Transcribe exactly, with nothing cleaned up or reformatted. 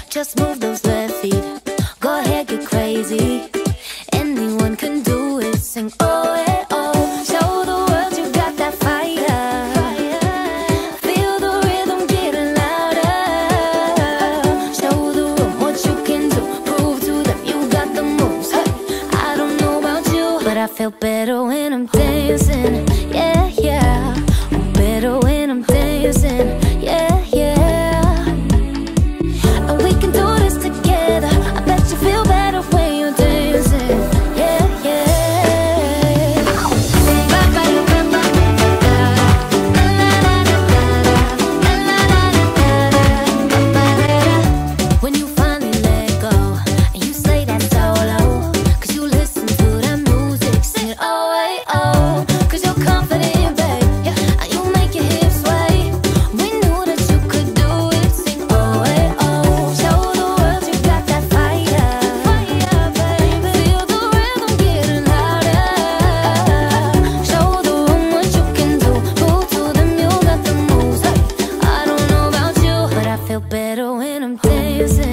Just move those left feet. Go ahead, get crazy. Anyone can do it. Sing oh, eh, oh. Show the world you got that fire. Feel the rhythm getting louder. Show the room what you can do. Prove to them you got the moves. Hey, I don't know about you, but I feel better when I'm dancing. Yeah, yeah. I'm better when I'm dancing. Yeah, yeah. And we can do this together. I bet you feel better when you're dancing. Yeah, yeah. When you finally let go and you say that solo, cause you listen to that music, sing oh, hey, oh. Cause you're confident, babe, yeah. And you make your hips sway. We knew that you could do it. Sing oh, hey, oh. Show the world you got that fire. Fire, baby. Feel the rhythm getting louder. Show the room what you can do. Prove to them you got the moves. Hey, I don't know about you, but I feel better when I'm dancing.